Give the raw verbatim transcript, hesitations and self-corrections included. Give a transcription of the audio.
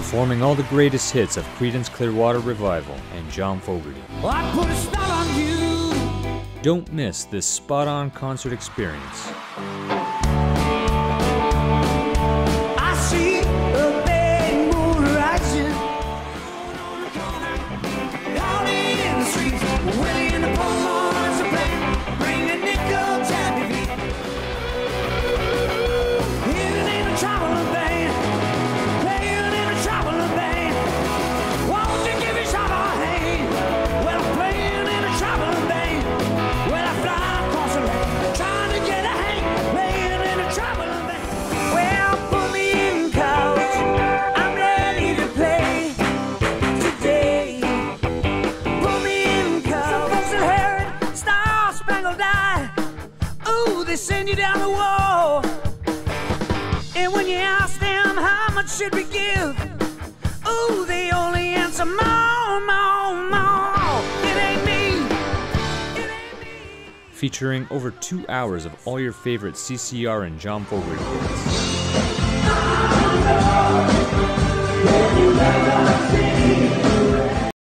performing all the greatest hits of Credence Clearwater Revival and John Fogerty. Well, I put a spell on you. Don't miss this spot-on concert experience. I see a big moon rising. Down in the streets, waiting in the pulmon's a plane, bringing nickel tap to beat. Here in a traveling band, playing in a traveling band. Won't you give yourself a hand? Well, I'm playing in a traveling band. Well, I fly across the land, trying to get a hang, playing in a traveling band. Well, put me in couch, I'm ready to play today. Put me in couch. Some folks that heard Star Spangled Eye, ooh, they send you down the wall. And when you ask them how much should we give, ooh, they only answer more, more, more. It ain't me. It ain't me. Featuring over two hours of all your favorite C C R and John Fogerty hits.